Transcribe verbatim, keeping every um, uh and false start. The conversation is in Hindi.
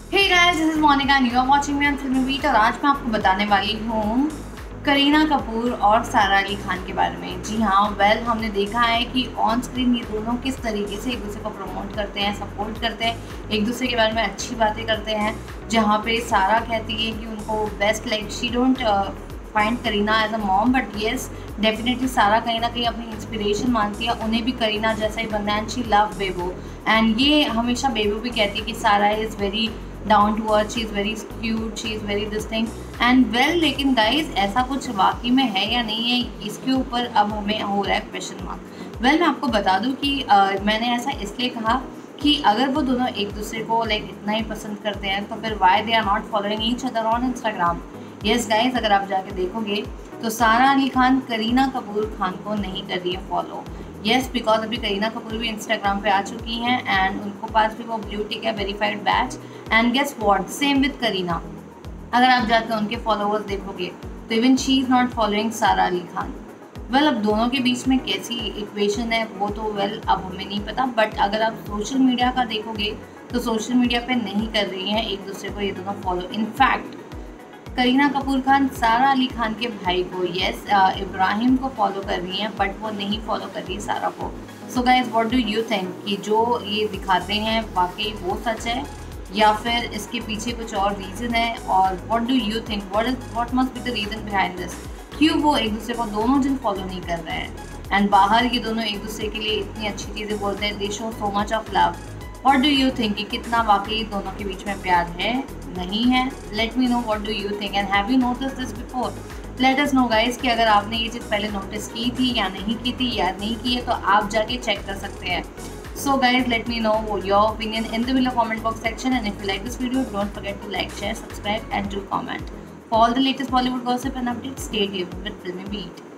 Hey guys, this is Monika and you are watching me on Filmibeat. और आज मैं आपको बताने वाली हूँ करीना कपूर और सारा अली खान के बारे में। जी हाँ, वेल well, हमने देखा है कि ऑन स्क्रीन ये दोनों किस तरीके से एक दूसरे को प्रमोट करते हैं, सपोर्ट करते हैं, एक दूसरे के बारे में अच्छी बातें करते हैं। जहाँ पे सारा कहती है कि उनको best like she don't find Kareena as a mom, but yes definitely Sara कहीं ना कहीं अपनी इंस्पिरेशन मानती है, उन्हें भी करीना जैसा ही बनना है। And she love Bebo, and ये हमेशा बेबो भी कहती है कि Sara is very down to earth, she is very cute, she is very this thing and well. लेकिन गाइज ऐसा कुछ वाकई में है या नहीं है, इसके ऊपर अब हमें हो रहा है क्वेश्चन मार्क। वेल मैं आपको बता दूं कि uh, मैंने ऐसा इसलिए कहा कि अगर वो दोनों एक दूसरे को लाइक इतना ही पसंद करते हैं तो फिर why they are not following each other on Instagram. Yes guys, अगर आप जाके देखोगे तो सारा अली खान करीना कपूर खान को नहीं कर रही है फॉलो। येस, बिकॉज अभी करीना कपूर भी इंस्टाग्राम पे आ चुकी हैं एंड उनको पास भी वो ब्लू टिक है, verified badge. And guess what, same with Kareena. अगर आप जाकर उनके फॉलोअर्स देखोगे तो even she is not following Sara Ali Khan. Well well, अब दोनों के बीच में कैसी इक्वेशन है वो तो वेल well, अब हमें नहीं पता, बट अगर आप सोशल मीडिया का देखोगे तो सोशल मीडिया पे नहीं कर रही हैं एक दूसरे को ये दोनों फॉलो। इनफैक्ट करीना कपूर खान सारा अली खान के भाई को, यस इब्राहिम को फॉलो कर रही हैं, बट वो नहीं फॉलो कर रही सारा को। So guys, what do you think कि जो ये दिखाते हैं वाकई वो सच है या फिर इसके पीछे कुछ और रीज़न है? और what do you think, what is what must be the reason behind this? क्यों वो एक दूसरे को दोनों जन फॉलो नहीं कर रहे हैं एंड बाहर ये दोनों एक दूसरे के लिए इतनी अच्छी चीज़ें बोलते हैं, they show so much of love. What do you think कि कितना वाकई दोनों के बीच में प्यार है, नहीं है? Let me know what do you think and have you notice this before? Let us know guys कि अगर आपने ये चीज़ पहले नोटिस की थी या नहीं की थी या नहीं की है तो आप जाके चेक कर सकते हैं। So guys, let me know your opinion in the below comment box section, and if you like this video, don't forget to like, share, subscribe and do comment. For all the latest Bollywood gossip and updates, stay tuned with Filmy Beat.